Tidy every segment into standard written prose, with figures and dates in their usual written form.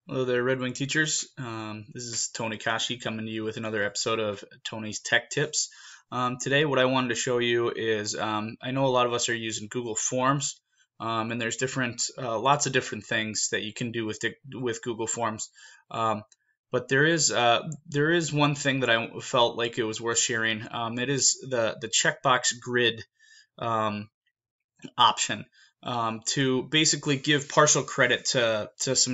Hello there, Red Wing teachers. This is Tony Kashi coming to you with another episode of Tony's Tech Tips. Today, what I wanted to show you is I know a lot of us are using Google Forms, and there's lots of different things that you can do with Google Forms. But there is one thing that I felt like it was worth sharing. It is the checkbox grid option to basically give partial credit to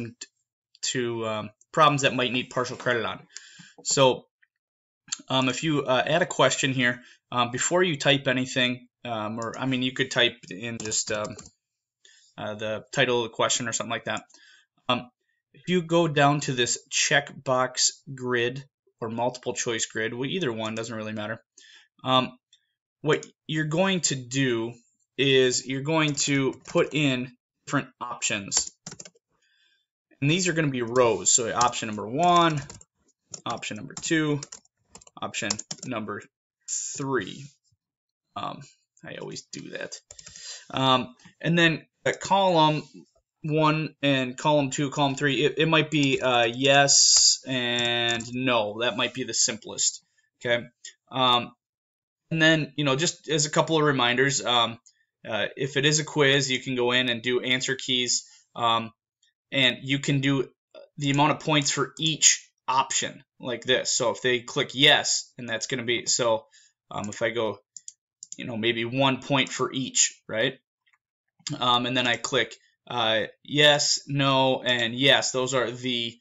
problems that might need partial credit on. So if you add a question here, before you type anything, you could type in just the title of the question or something like that. If you go down to this checkbox grid or multiple choice grid, well, either one doesn't really matter. What you're going to do is you're going to put in different options. And these are going to be rows. So option number 1, option number 2, option number 3. I always do that. And then column 1 and column 2, column 3, it might be yes and no. That might be the simplest. Okay. And then, just as a couple of reminders, if it is a quiz, you can go in and do answer keys. And you can do the amount of points for each option like this. So if they click yes, and that's going to be, so if I go, maybe 1 point for each, right? And then I click yes, no, and yes. Those are the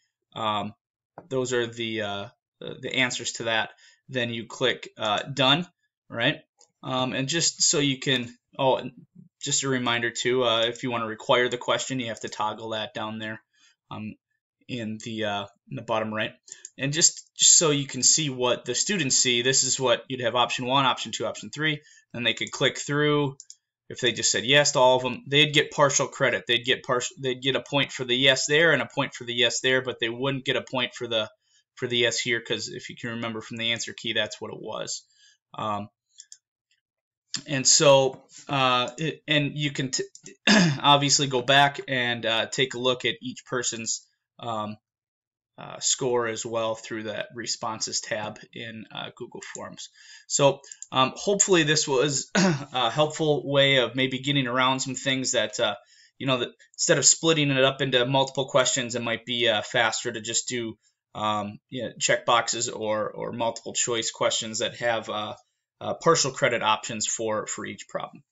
answers to that. Then you click done, right? And just so you can, just a reminder too, if you want to require the question, you have to toggle that down there in the bottom right. And just so you can see what the students see, this is what you'd have option 1, option 2, option 3. Then they could click through. If they just said yes to all of them, they'd get partial credit. They'd get a point for the yes there and a point for the yes there, but they wouldn't get a point for the yes here, because if you can remember from the answer key, that's what it was. And so, and you can obviously go back and take a look at each person's score as well through that responses tab in Google Forms. So hopefully this was a helpful way of maybe getting around some things that, that instead of splitting it up into multiple questions, it might be faster to just do check boxes or multiple choice questions that have partial credit options for each problem.